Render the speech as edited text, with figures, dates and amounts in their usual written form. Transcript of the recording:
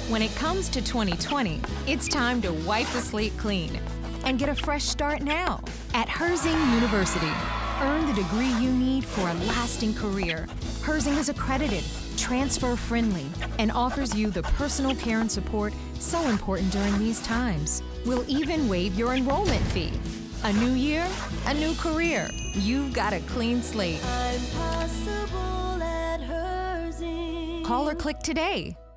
When it comes to 2020, it's time to wipe the slate clean and get a fresh start now at Herzing University. Earn the degree you need for a lasting career. Herzing is accredited, transfer-friendly, and offers you the personal care and support so important during these times. We'll even waive your enrollment fee. A new year, a new career. You've got a clean slate. I'm possible at Herzing. Call or click today.